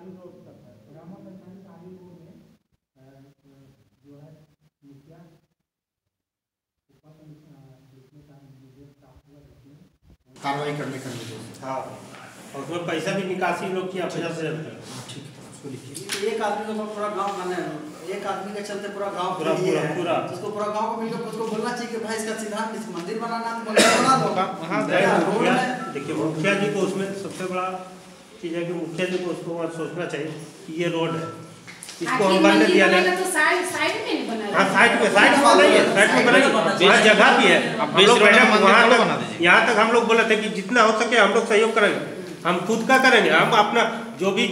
सरकारी रोड तक है। रामा सरकारी रोड में जो है मुखिया कार्रवाई करने का निर्देश। हाँ, और उसमें पैसा भी निकासी लोग किया 50,000 रुपये। ठीक है, उसको लिखिए। एक आदमी को पूरा गांव माने, एक आदमी के चलते पूरा गांव पूरा उसको पूरा गांव को मिलकर उसको बोलना चाहिए कि भाई इसका सीधा मंदिर बनाना है तो मंदिर बना दो। देखिए मुखिया जी को उसमें सबसे बड़ा चीज़ है कि मुखिया जी को उसको सोचना चाहिए कि ये रोड है, इसको हम बनने दिया नहीं। तो साइड में नहीं बनाया। हाँ, साइड में बनाइए, साइड में बनाइए, वहाँ जगह भी है। हम लोग यहाँ तक हम लोग बोले थे कि जितना हो सके हम लोग सहयोग करेंगे, हम खुद का करेंगे, हम अपना जो भी